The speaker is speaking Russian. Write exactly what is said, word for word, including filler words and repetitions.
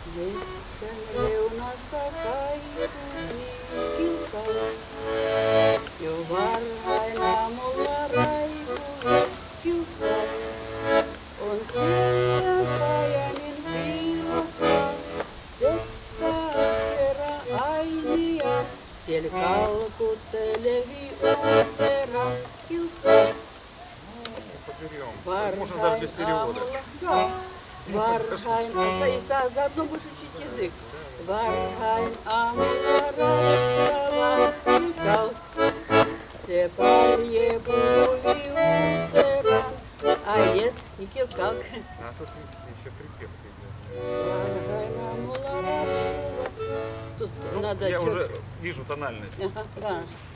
Metsän reunassa kaikui kilkalla. Jo varhain aamulla raivui kiukka. On siellä Kajanin piilossa seppä ahkera ainia. Siellä kalkuttelevi opera kiukka. Varhain aamulla. Varhain, и заодно будешь учить язык. Varhain aamulla rassava kilkal. Se palje puhui uteran. Ай, нет, не kilkal. А тут еще припев. Varhain aamulla rassava. Тут Ну, надо... я чё... уже вижу тональность. Ага, да.